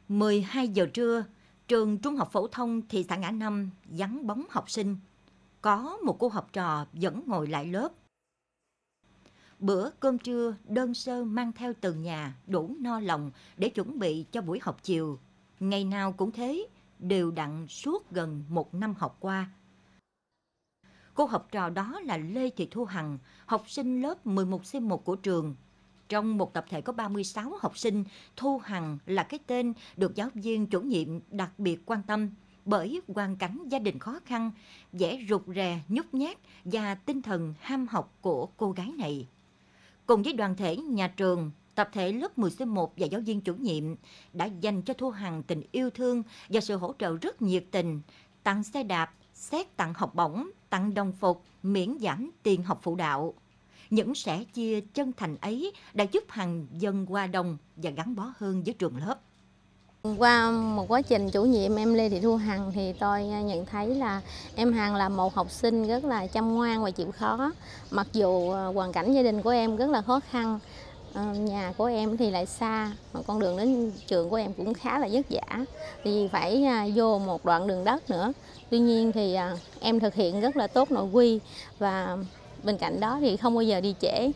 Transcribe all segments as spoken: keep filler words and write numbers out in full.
mười hai giờ trưa, trường Trung học phổ thông thị xã Ngã Năm vắng bóng học sinh. Có một cô học trò vẫn ngồi lại lớp. Bữa cơm trưa đơn sơ mang theo từ nhà đủ no lòng để chuẩn bị cho buổi học chiều. Ngày nào cũng thế, đều đặn suốt gần một năm học qua. Cô học trò đó là Lê Thị Thu Hằng, học sinh lớp mười một C một của trường. Trong một tập thể có ba mươi sáu học sinh, Thu Hằng là cái tên được giáo viên chủ nhiệm đặc biệt quan tâm bởi hoàn cảnh gia đình khó khăn, vẻ rụt rè, nhút nhát và tinh thần ham học của cô gái này. Cùng với đoàn thể nhà trường, tập thể lớp mười C một và giáo viên chủ nhiệm đã dành cho Thu Hằng tình yêu thương và sự hỗ trợ rất nhiệt tình, tặng xe đạp, xét tặng học bổng, tặng đồng phục, miễn giảm tiền học phụ đạo. Những sẻ chia chân thành ấy đã giúp Hằng dần hòa đồng và gắn bó hơn với trường lớp. Qua một quá trình chủ nhiệm em Lê Thị Thu Hằng thì tôi nhận thấy là em Hằng là một học sinh rất là chăm ngoan và chịu khó. Mặc dù hoàn cảnh gia đình của em rất là khó khăn, nhà của em thì lại xa, mà con đường đến trường của em cũng khá là vất vả, vì phải vô một đoạn đường đất nữa. Tuy nhiên thì em thực hiện rất là tốt nội quy và bên cạnh đó thì không bao giờ đi trễ.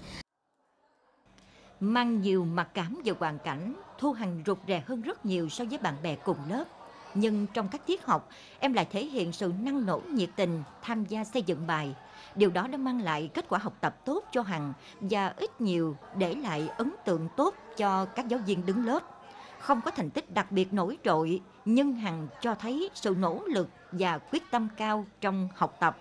Mang nhiều mặc cảm về hoàn cảnh, Thu Hằng rụt rè hơn rất nhiều so với bạn bè cùng lớp. Nhưng trong các tiết học, em lại thể hiện sự năng nổ nhiệt tình, tham gia xây dựng bài. Điều đó đã mang lại kết quả học tập tốt cho Hằng và ít nhiều để lại ấn tượng tốt cho các giáo viên đứng lớp. Không có thành tích đặc biệt nổi trội, nhưng Hằng cho thấy sự nỗ lực và quyết tâm cao trong học tập.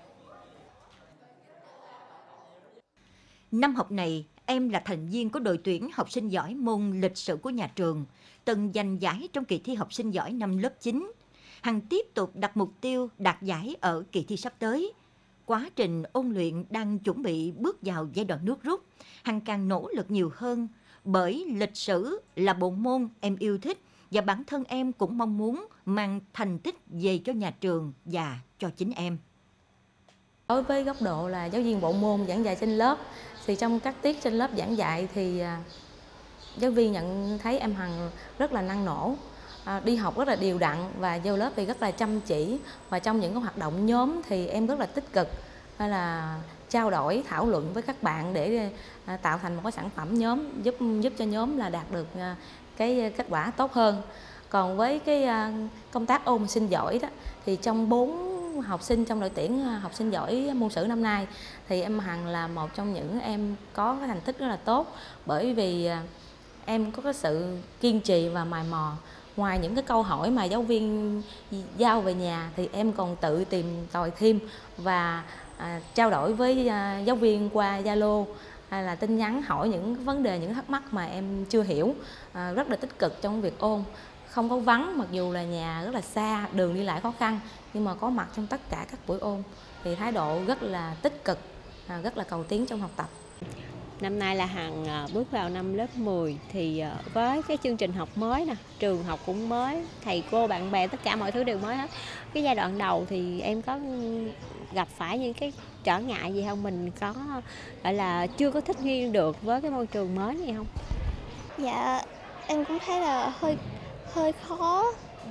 Năm học này, em là thành viên của đội tuyển học sinh giỏi môn lịch sử của nhà trường, từng giành giải trong kỳ thi học sinh giỏi năm lớp chín. Hằng tiếp tục đặt mục tiêu đạt giải ở kỳ thi sắp tới. Quá trình ôn luyện đang chuẩn bị bước vào giai đoạn nước rút, Hằng càng nỗ lực nhiều hơn, bởi lịch sử là bộ môn em yêu thích và bản thân em cũng mong muốn mang thành tích về cho nhà trường và cho chính em. Đối với góc độ là giáo viên bộ môn giảng dạy trên lớp, thì trong các tiết trên lớp giảng dạy thì giáo viên nhận thấy em Hằng rất là năng nổ, đi học rất là đều đặn và vô lớp thì rất là chăm chỉ. Và trong những cái hoạt động nhóm thì em rất là tích cực, hay là trao đổi, thảo luận với các bạn để tạo thành một cái sản phẩm nhóm, giúp giúp cho nhóm là đạt được cái kết quả tốt hơn. Còn với cái công tác ôn sinh giỏi đó, thì trong bốn học sinh trong đội tuyển học sinh giỏi môn sử năm nay thì em Hằng là một trong những em có cái thành tích rất là tốt, bởi vì em có cái sự kiên trì và mày mò. Ngoài những cái câu hỏi mà giáo viên giao về nhà thì em còn tự tìm tòi thêm và à, trao đổi với à, giáo viên qua Zalo hay là tin nhắn, hỏi những vấn đề, những thắc mắc mà em chưa hiểu. À, rất là tích cực trong việc ôn, không có vắng, mặc dù là nhà rất là xa, đường đi lại khó khăn, nhưng mà có mặt trong tất cả các buổi ôn thì thái độ rất là tích cực, à, rất là cầu tiến trong học tập. Năm nay là Hằng bước vào năm lớp mười thì với cái chương trình học mới nè, trường học cũng mới, thầy cô, bạn bè, tất cả mọi thứ đều mới hết. Cái giai đoạn đầu thì em có gặp phải những cái trở ngại gì không? Mình có gọi là chưa có thích nghi được với cái môi trường mới này không? Dạ, em cũng thấy là hơi hơi khó.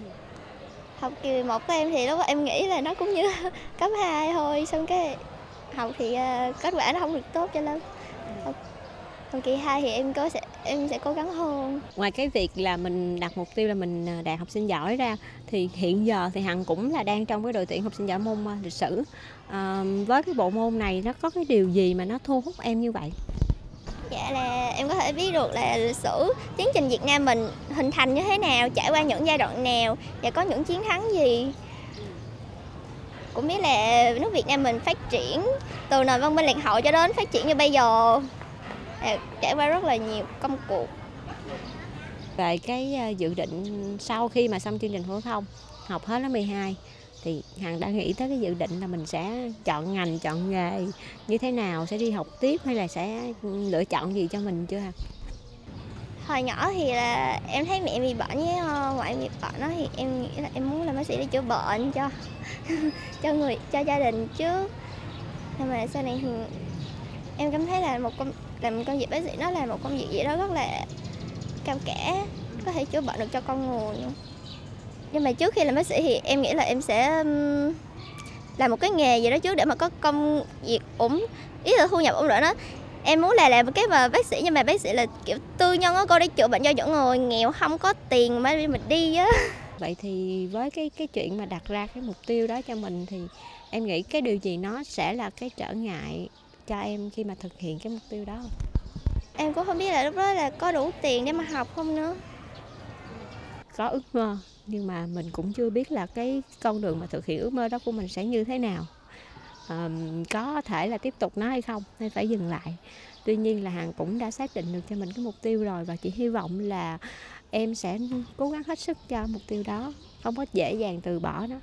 Học kỳ một của em thì lúc em nghĩ là nó cũng như cấp hai thôi, xong cái học thì kết quả nó không được tốt cho lắm. Còn kỳ hai thì em có sẽ em sẽ cố gắng hơn. Ngoài cái việc là mình đặt mục tiêu là mình đạt học sinh giỏi ra, thì hiện giờ thì Hằng cũng là đang trong cái đội tuyển học sinh giỏi môn lịch sử. À, với cái bộ môn này nó có cái điều gì mà nó thu hút em như vậy? Dạ là em có thể biết được là lịch sử tiến trình Việt Nam mình hình thành như thế nào, trải qua những giai đoạn nào và có những chiến thắng gì. Cũng biết là nước Việt Nam mình phát triển từ nền văn minh lạc hậu cho đến phát triển như bây giờ, trải qua rất là nhiều công cuộc. Về cái dự định sau khi mà xong chương trình phổ thông, học hết lớp mười hai thì Hằng đã nghĩ tới cái dự định là mình sẽ chọn ngành, chọn nghề như thế nào, sẽ đi học tiếp hay là sẽ lựa chọn gì cho mình chưa Hằng? Hồi nhỏ thì là em thấy mẹ bị bệnh với ngoại bị bệnh đó, thì em nghĩ là em muốn làm bác sĩ để chữa bệnh cho cho người cho gia đình trước. Nhưng mà sau này thì em cảm thấy là một công làm công việc bác sĩ nó là một công việc gì đó rất là cao cả, có thể chữa bệnh được cho con người nữa. Nhưng mà trước khi làm bác sĩ thì em nghĩ là em sẽ làm một cái nghề gì đó trước để mà có công việc ổn, ý là thu nhập ổn định đó. Em muốn là làm một cái mà bác sĩ, nhưng mà bác sĩ là kiểu tư nhân á cô, để chữa bệnh cho những người nghèo không có tiền mà mình đi á. Vậy thì với cái cái chuyện mà đặt ra cái mục tiêu đó cho mình thì em nghĩ cái điều gì nó sẽ là cái trở ngại cho em khi mà thực hiện cái mục tiêu đó? Em cũng không biết là lúc đó là có đủ tiền để mà học không nữa. Có ước mơ nhưng mà mình cũng chưa biết là cái con đường mà thực hiện ước mơ đó của mình sẽ như thế nào. À, có thể là tiếp tục nó hay không, hay phải dừng lại. Tuy nhiên là Hằng cũng đã xác định được cho mình cái mục tiêu rồi, và chị hy vọng là em sẽ cố gắng hết sức cho mục tiêu đó, không có dễ dàng từ bỏ nó.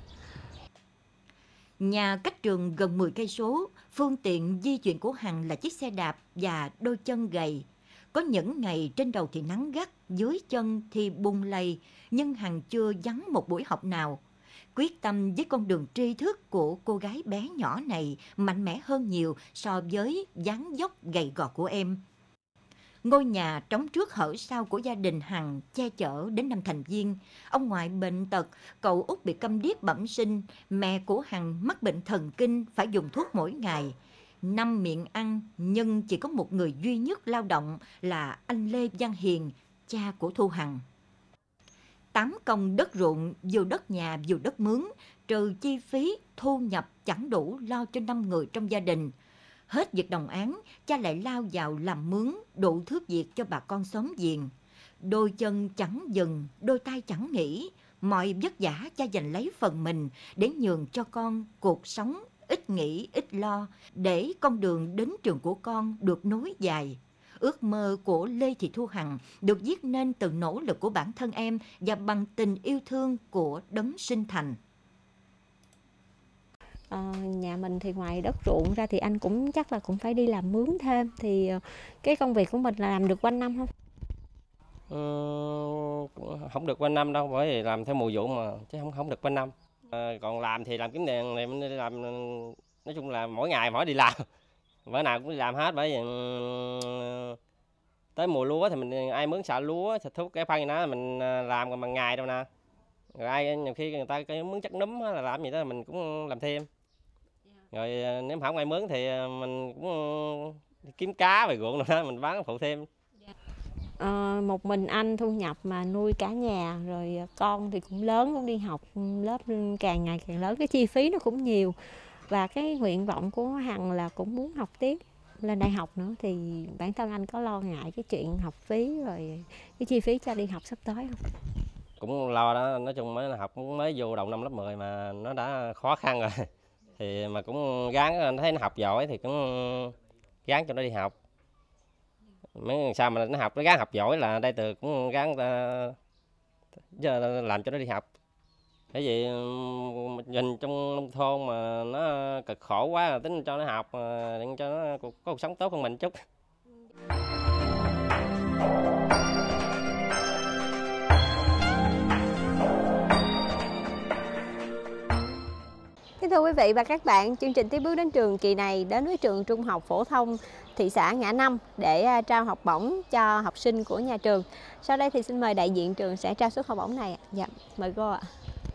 Nhà cách trường gần mười cây số, phương tiện di chuyển của Hằng là chiếc xe đạp và đôi chân gầy. Có những ngày trên đầu thì nắng gắt, dưới chân thì bùn lầy, nhưng Hằng chưa vắng một buổi học nào. Quyết tâm với con đường tri thức của cô gái bé nhỏ này mạnh mẽ hơn nhiều so với dáng dốc gầy gò của em. Ngôi nhà trống trước hở sau của gia đình Hằng che chở đến năm thành viên. Ông ngoại bệnh tật, cậu út bị câm điếc bẩm sinh, mẹ của Hằng mắc bệnh thần kinh phải dùng thuốc mỗi ngày. Năm miệng ăn nhưng chỉ có một người duy nhất lao động là anh Lê Văn Hiền, cha của Thu Hằng. Tám công đất ruộng, vừa đất nhà vừa đất mướn, trừ chi phí thu nhập chẳng đủ lo cho năm người trong gia đình. Hết việc đồng án, cha lại lao vào làm mướn đủ thứ việc cho bà con xóm giềng. Đôi chân chẳng dừng, đôi tay chẳng nghỉ, mọi vất vả cha dành lấy phần mình để nhường cho con cuộc sống ít nghĩ ít lo, để con đường đến trường của con được nối dài. Ước mơ của Lê Thị Thu Hằng được viết nên từ nỗ lực của bản thân em và bằng tình yêu thương của đấng sinh thành. À, nhà mình thì ngoài đất ruộng ra thì anh cũng chắc là cũng phải đi làm mướn thêm. Thì cái công việc của mình là làm được quanh năm không? Ừ, không được quanh năm đâu, bởi vì làm theo mùa vụ mà, chứ không không được quanh năm. À, còn làm thì làm kiếm tiền này, mình đi làm, nói chung là mỗi ngày mỗi đi làm, bữa nào cũng đi làm hết. Bởi vì tới mùa lúa thì mình ai mướn xạ lúa, xịt thuốc cái phân đó mình làm còn bằng ngày đâu nè. Rồi ai nhiều khi người ta cái mướn chắc núm là làm gì đó mình cũng làm thêm. Rồi nếu không ai mướn thì mình cũng kiếm cá về ruộng rồi đó, mình bán phụ thêm. À, một mình anh thu nhập mà nuôi cả nhà, rồi con thì cũng lớn, cũng đi học lớp càng ngày càng lớn, cái chi phí nó cũng nhiều. Và cái nguyện vọng của Hằng là cũng muốn học tiếp lên đại học nữa, thì bản thân anh có lo ngại cái chuyện học phí rồi cái chi phí cho đi học sắp tới không? Cũng lo đó, nói chung mới học mới vô đầu năm lớp mười mà nó đã khó khăn rồi. Thì mà cũng gắng, thấy nó học giỏi thì cũng gắng cho nó đi học. Mấy sao mà nó học, nó gắng học giỏi là đây từ cũng gắng giờ làm cho nó đi học. Thế vì nhìn trong nông thôn mà nó cực khổ quá là tính cho nó học, để cho nó có cuộc sống tốt hơn mình chút. Thưa quý vị và các bạn, chương trình Tiếp bước đến trường kỳ này đến với trường Trung học phổ thông thị xã Ngã Năm để trao học bổng cho học sinh của nhà trường. Sau đây thì xin mời đại diện trường sẽ trao suất học bổng này. Dạ, mời cô ạ.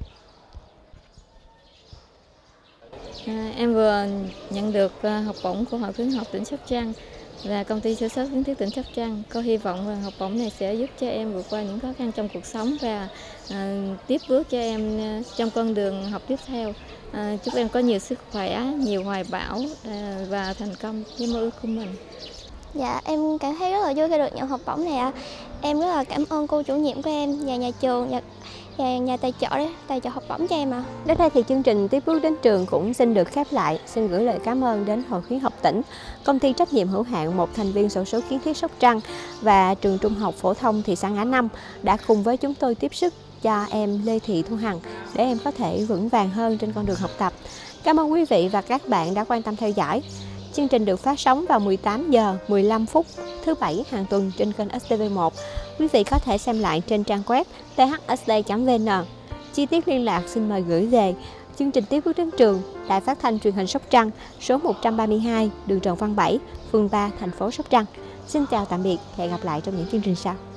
À, em vừa nhận được học bổng của Hội khuyến học tỉnh Sóc Trăng và công ty sổ số kiến thiết tỉnh Sóc Trăng. Cô hy vọng rằng học bổng này sẽ giúp cho em vượt qua những khó khăn trong cuộc sống và à, tiếp bước cho em trong con đường học tiếp theo. À, chúc em có nhiều sức khỏe, nhiều hoài bão à, và thành công với mơ ước của mình. Dạ, em cảm thấy rất là vui khi được nhận học bổng này ạ. Em rất là cảm ơn cô chủ nhiệm của em và nhà trường và nhà, nhà tài trợ đấy, tài trợ học bổng cho em ạ. Đến đây thì chương trình Tiếp bước đến trường cũng xin được khép lại. Xin gửi lời cảm ơn đến Hội khuyến học tỉnh, công ty trách nhiệm hữu hạn một thành viên xổ số kiến thiết Sóc Trăng và trường Trung học phổ thông thị xã Ngã Năm đã cùng với chúng tôi tiếp sức cho em Lê Thị Thu Hằng để em có thể vững vàng hơn trên con đường học tập. Cảm ơn quý vị và các bạn đã quan tâm theo dõi. Chương trình được phát sóng vào mười tám giờ mười lăm phút thứ bảy hàng tuần trên kênh ét tê vê một. Quý vị có thể xem lại trên trang web t h s d chấm v n. Chi tiết liên lạc xin mời gửi về chương trình Tiếp bước đến trường, Đài Phát thanh Truyền hình Sóc Trăng, số một trăm ba mươi hai, đường Trần Văn Bảy, phường ba, thành phố Sóc Trăng. Xin chào tạm biệt, hẹn gặp lại trong những chương trình sau.